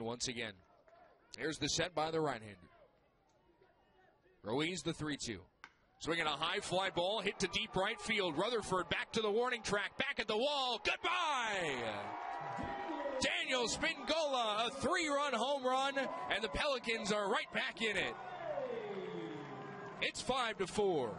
once again. Here's the set by the right-hander. Ruiz the 3-2. Swinging a high fly ball, hit to deep right field. Rutherford back to the warning track, back at the wall. Goodbye! Daniel Spingola, a 3-run home run, and the Pelicans are right back in it. It's 5-4.